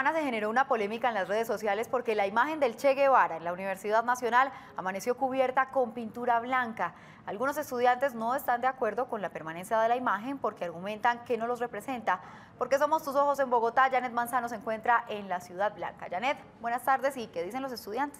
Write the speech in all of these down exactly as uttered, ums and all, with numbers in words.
semana se generó una polémica en las redes sociales porque la imagen del Che Guevara en la Universidad Nacional amaneció cubierta con pintura blanca. Algunos estudiantes no están de acuerdo con la permanencia de la imagen porque argumentan que no los representa. Porque somos tus ojos en Bogotá, Janet Manzano se encuentra en la Ciudad Blanca. Janet, buenas tardes, ¿y qué dicen los estudiantes?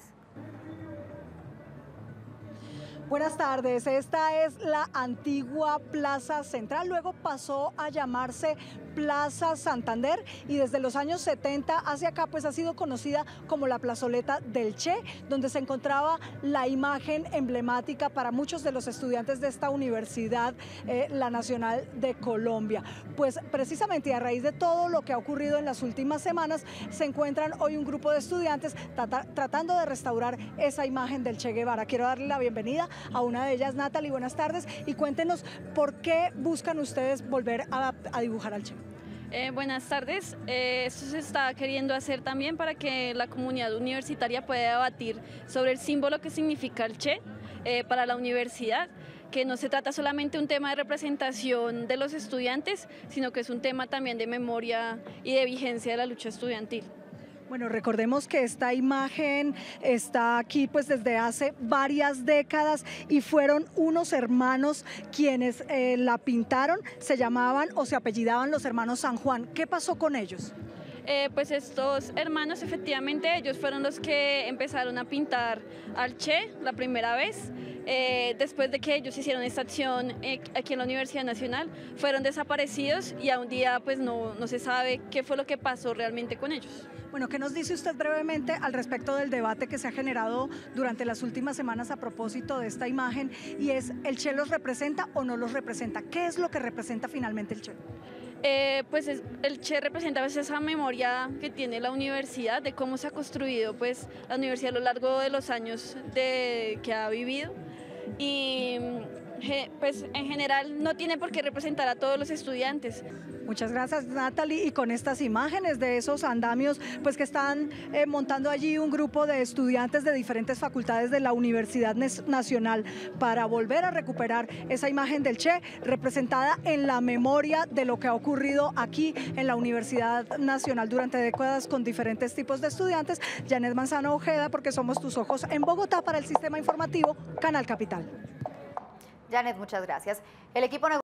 Buenas tardes, esta es la antigua Plaza Central, luego pasó a llamarse Plaza Santander y desde los años setenta hacia acá pues ha sido conocida como la plazoleta del Che, donde se encontraba la imagen emblemática para muchos de los estudiantes de esta universidad, eh, la Nacional de Colombia. Pues precisamente a raíz de todo lo que ha ocurrido en las últimas semanas, se encuentran hoy un grupo de estudiantes trata, tratando de restaurar esa imagen del Che Guevara. Quiero darle la bienvenida a una de ellas, Natalie, buenas tardes, y cuéntenos por qué buscan ustedes volver a, a dibujar al Che. Eh, buenas tardes, eh, esto se está queriendo hacer también para que la comunidad universitaria pueda debatir sobre el símbolo que significa el Che eh, para la universidad, que no se trata solamente de un tema de representación de los estudiantes, sino que es un tema también de memoria y de vigencia de la lucha estudiantil. Bueno, recordemos que esta imagen está aquí pues desde hace varias décadas y fueron unos hermanos quienes eh, la pintaron, se llamaban o se apellidaban los hermanos San Juan. ¿Qué pasó con ellos? Eh, pues estos hermanos, efectivamente, ellos fueron los que empezaron a pintar al Che la primera vez. Eh, después de que ellos hicieron esta acción eh, aquí en la Universidad Nacional, fueron desaparecidos y a un día pues no, no se sabe qué fue lo que pasó realmente con ellos. Bueno, ¿qué nos dice usted brevemente al respecto del debate que se ha generado durante las últimas semanas a propósito de esta imagen? Y es, ¿el Che los representa o no los representa? ¿Qué es lo que representa finalmente el Che? Eh, pues es, el Che representa pues, esa memoria que tiene la universidad, de cómo se ha construido pues, la universidad a lo largo de los años de, que ha vivido. Y pues en general no tiene por qué representar a todos los estudiantes. Muchas gracias, Natalie, y con estas imágenes de esos andamios pues que están eh, montando allí un grupo de estudiantes de diferentes facultades de la Universidad Nacional para volver a recuperar esa imagen del Che representada en la memoria de lo que ha ocurrido aquí en la Universidad Nacional durante décadas con diferentes tipos de estudiantes. Janet Manzano Ojeda, porque somos tus ojos en Bogotá para el Sistema Informativo Canal Capital. Janet, muchas gracias. El equipo